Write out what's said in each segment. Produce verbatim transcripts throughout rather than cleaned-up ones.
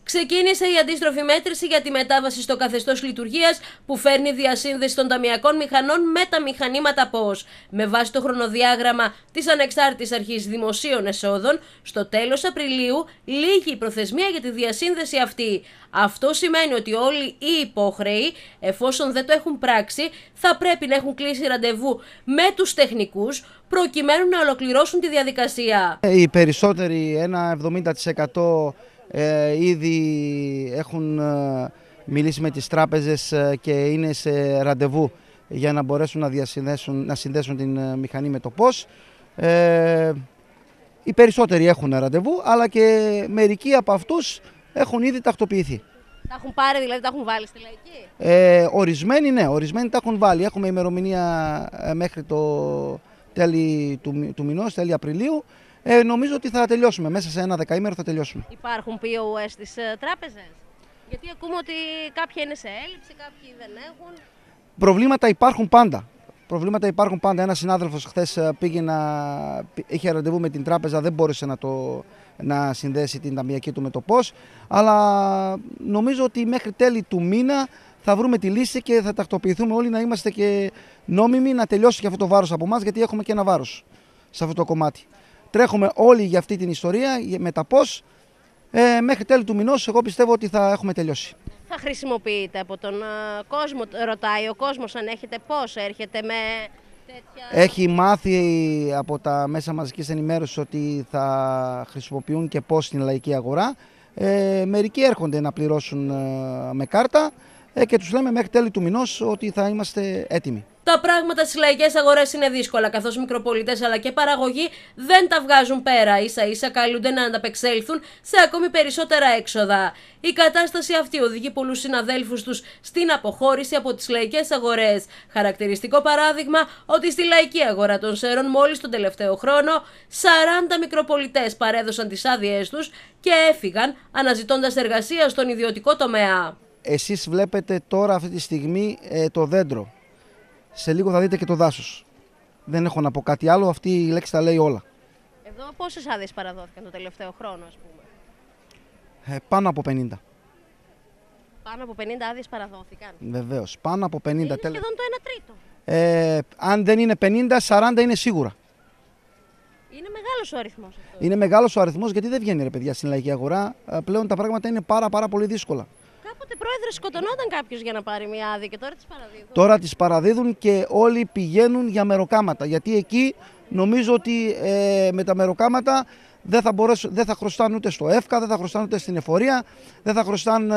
Ξεκίνησε η αντίστροφη μέτρηση για τη μετάβαση στο καθεστώς λειτουργίας που φέρνει διασύνδεση των ταμειακών μηχανών με τα μηχανήματα ΠΟΣ. Με βάση το χρονοδιάγραμμα της Ανεξάρτητης Αρχής Δημοσίων Εσόδων, στο τέλος Απριλίου λήγει η προθεσμία για τη διασύνδεση αυτή. Αυτό σημαίνει ότι όλοι οι υπόχρεοι, εφόσον δεν το έχουν πράξει, θα πρέπει να έχουν κλείσει ραντεβού με τους τεχνικούς προκειμένου να ολοκληρώσουν τη διαδικασία. Οι περισσότεροι, ένα εβδομήντα τοις εκατό ε, ήδη έχουν ε, μιλήσει με τις τράπεζες ε, και είναι σε ραντεβού για να μπορέσουν να, διασυνδέσουν, να συνδέσουν την ε, μηχανή με το ΠΟΣ. Ε, οι περισσότεροι έχουν ραντεβού, αλλά και μερικοί από αυτούς έχουν ήδη τακτοποιηθεί. Τα έχουν πάρει, δηλαδή τα έχουν βάλει στη Λαϊκή. Ε, ορισμένοι ναι, ορισμένοι τα έχουν βάλει. Έχουμε ημερομηνία ε, μέχρι το τέλη του, του μηνός, τέλη Απριλίου. Ε, νομίζω ότι θα τελειώσουμε. Μέσα σε ένα δεκαήμερο θα τελειώσουμε. Υπάρχουν πι ο ες στις ε, τράπεζες? Γιατί ακούμε ότι κάποιοι είναι σε έλλειψη, κάποιοι δεν έχουν. Προβλήματα υπάρχουν πάντα. Προβλήματα υπάρχουν πάντα. Ένας συνάδελφος χθες πήγε να... είχε ραντεβού με την τράπεζα, δεν μπόρεσε να, το... να συνδέσει την ταμιακή του με το ΠΟΣ. Αλλά νομίζω ότι μέχρι τέλη του μήνα θα βρούμε τη λύση και θα τακτοποιηθούμε όλοι να είμαστε και νόμιμοι, να τελειώσει και αυτό το βάρος από εμάς, γιατί έχουμε και ένα βάρος σε αυτό το κομμάτι. Τρέχουμε όλοι για αυτή την ιστορία με τα ΠΟΣ. Ε, μέχρι τέλη του μηνός εγώ πιστεύω ότι θα έχουμε τελειώσει. Θα χρησιμοποιείτε από τον uh, κόσμο, ρωτάει ο κόσμος αν έχετε ΠΟΣ, έρχεται με τέτοια... Έχει μάθει από τα μέσα μαζικής ενημέρωσης ότι θα χρησιμοποιούν και ΠΟΣ στην λαϊκή αγορά. Ε, μερικοί έρχονται να πληρώσουν ε, με κάρτα ε, και τους λέμε μέχρι τέλη του μηνός ότι θα είμαστε έτοιμοι. Τα πράγματα στις λαϊκές αγορές είναι δύσκολα, καθώς μικροπολιτές αλλά και παραγωγοί δεν τα βγάζουν πέρα. Ίσα ίσα καλούνται να ανταπεξέλθουν σε ακόμη περισσότερα έξοδα. Η κατάσταση αυτή οδηγεί πολλούς συναδέλφους τους στην αποχώρηση από τις λαϊκές αγορές. Χαρακτηριστικό παράδειγμα ότι στη λαϊκή αγορά των Σέρων μόλις τον τελευταίο χρόνο σαράντα μικροπολιτές παρέδωσαν τις άδειές τους και έφυγαν αναζητώντας εργασία στον ιδιωτικό τομέα. Εσείς βλέπετε τώρα αυτή τη στιγμή ε, το δέντρο. Σε λίγο θα δείτε και το δάσος. Δεν έχω να πω κάτι άλλο, αυτή η λέξη τα λέει όλα. Εδώ πόσες άδειες παραδόθηκαν το τελευταίο χρόνο, ας πούμε? Ε, πάνω από πενήντα. Πάνω από πενήντα άδειες παραδόθηκαν. Βεβαίως, πάνω από πενήντα. Είναι σχεδόν το ένα τρίτο. Ε, αν δεν είναι πενήντα, σαράντα είναι σίγουρα. Είναι μεγάλος ο αριθμός αυτό. Είναι μεγάλος ο αριθμός, γιατί δεν βγαίνει ρε παιδιά στην λαϊκή αγορά. Πλέον τα πράγματα είναι πάρα πάρα πολύ δύσκολα. Κάποτε πρόεδρε σκοτωνόταν κάποιος για να πάρει μια άδεια και τώρα τις παραδίδουν. Τώρα τις παραδίδουν και όλοι πηγαίνουν για μεροκάματα. Γιατί εκεί νομίζω ότι ε, με τα μεροκάματα δεν θα, μπορέσουν, δεν θα χρωστάνε ούτε στο ΕΦΚΑ, δεν θα χρωστάνε ούτε στην εφορία, δεν θα χρωστάνε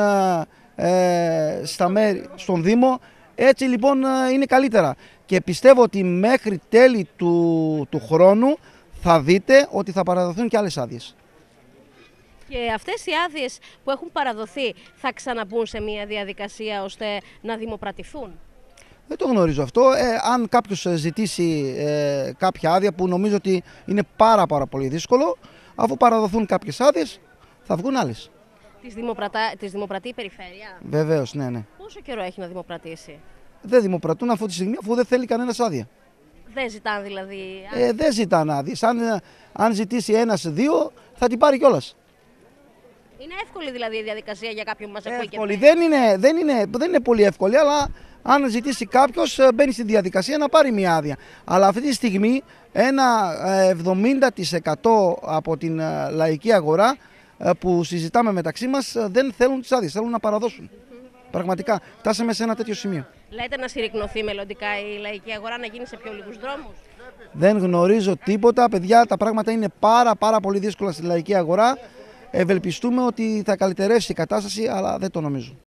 ε, στα μέρη, στον Δήμο. Έτσι λοιπόν είναι καλύτερα. Και πιστεύω ότι μέχρι τέλη του, του χρόνου θα δείτε ότι θα παραδοθούν και άλλες άδειες. Και αυτές οι άδειες που έχουν παραδοθεί θα ξαναμπούν σε μια διαδικασία ώστε να δημοπρατηθούν? Δεν το γνωρίζω αυτό. Ε, αν κάποιος ζητήσει ε, κάποια άδεια, που νομίζω ότι είναι πάρα πάρα πολύ δύσκολο, αφού παραδοθούν κάποιες άδειες θα βγουν άλλες. Τις, δημοπρατα... τις δημοπρατεί η περιφέρεια? Βεβαίως, ναι, ναι. Πόσο καιρό έχει να δημοπρατήσει? Δεν δημοπρατούν αυτή τη στιγμή, αφού δεν θέλει κανένας άδεια. Δεν ζητάνε δηλαδή? Ε, δεν ζητάνε άδειες. Αν, αν ζητήσει ένας δύο θα την πάρει κιόλας. Είναι εύκολη δηλαδή η διαδικασία για κάποιον που μας ακούει και εύκολη. Δεν είναι, δεν, είναι, δεν είναι πολύ εύκολη, αλλά αν ζητήσει κάποιος μπαίνει στη διαδικασία να πάρει μια άδεια. Αλλά αυτή τη στιγμή ένα εβδομήντα τοις εκατό από την λαϊκή αγορά που συζητάμε μεταξύ μας δεν θέλουν τις άδειες, θέλουν να παραδώσουν. Mm-hmm. Πραγματικά φτάσαμε σε ένα τέτοιο σημείο. Λέτε να συρρικνωθεί μελλοντικά η λαϊκή αγορά, να γίνει σε πιο λίγους δρόμους? Δεν γνωρίζω τίποτα, παιδιά, τα πράγματα είναι πάρα πάρα πολύ δύσκολα στη λαϊκή αγορά. Ευελπιστούμε ότι θα καλυτερεύσει η κατάσταση, αλλά δεν το νομίζω.